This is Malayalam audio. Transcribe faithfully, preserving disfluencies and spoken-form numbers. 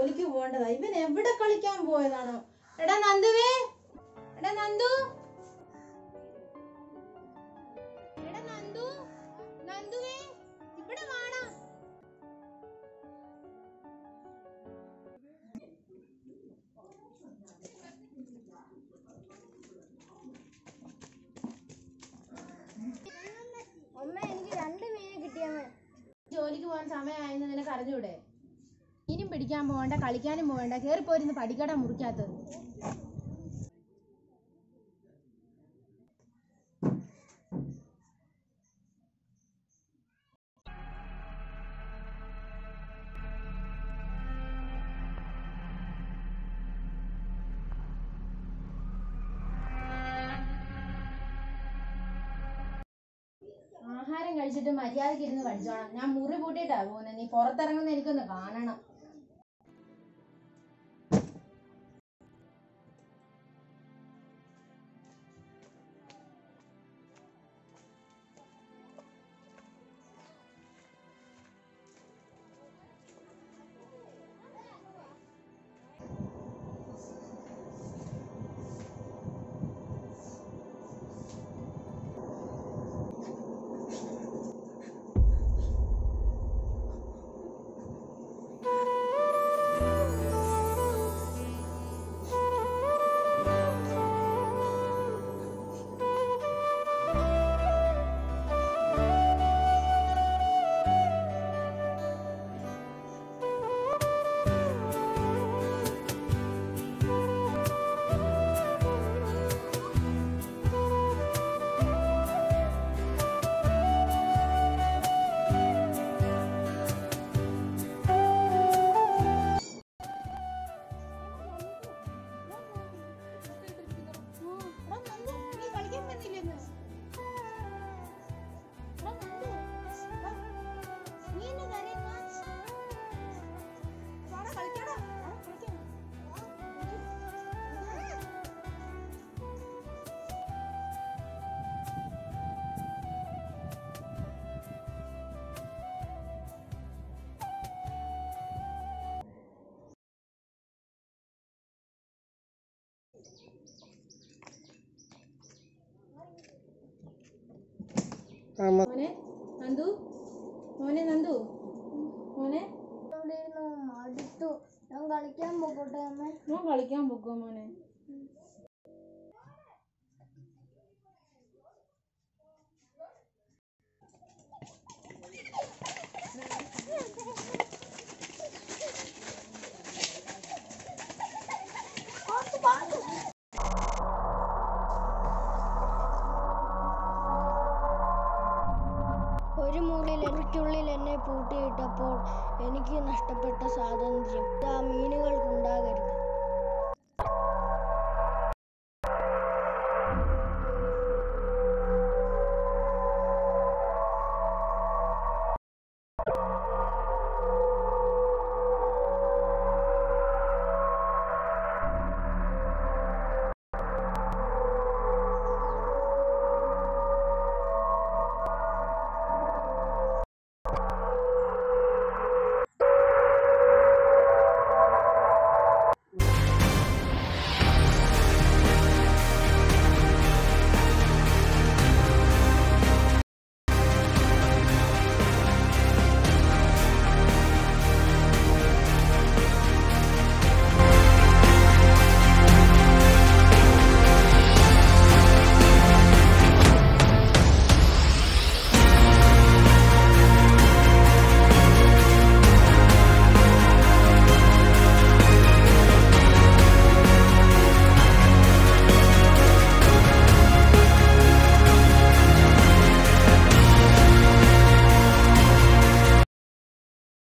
ജോലിക്ക് പോകേണ്ടതാ. ഇവൻ എവിടെ കളിക്കാൻ പോയതാണോ? എടാ നന്ദുവേ, എടാ നന്ദു, എടാ നന്ദു, നന്ദുവേ ഇവിടെ വാടാ. അമ്മ എനിക്ക് രണ്ട് മീനെ കിട്ടിയമ്മ. ജോലിക്ക് പോകാൻ സമയമായെന്ന് നിനക്ക് അറിഞ്ഞൂടെ? മീനും പിടിക്കാൻ പോകണ്ട, കളിക്കാനും പോകണ്ട, കയറിപ്പോയിരുന്ന് പഠിക്കട മുറിക്കാത്തത്. ആഹാരം കഴിച്ചിട്ട് മര്യാദയ്ക്ക് ഇരുന്ന് കഴിച്ചോണം. ഞാൻ മുറി പൂട്ടിയിട്ടാ പോകുന്നത്. നീ പുറത്തിറങ്ങുന്ന എനിക്കൊന്ന് കാണണം. മോനെ നന്ദു, മോനെ നന്ദു, മോനെ മടുത്തു. ഞാൻ കളിക്കാൻ പോകട്ടെ അമ്മ. മോൻ കളിക്കാൻ പോക്കോ മോനെ. ഒരു മുറിയിൽ എനിക്കുള്ളിൽ എന്നെ പൂട്ടിയിട്ടപ്പോൾ എനിക്ക് നഷ്ടപ്പെട്ട സ്വാതന്ത്ര്യം ആ മീനുകൾക്കുണ്ടാകരുത്.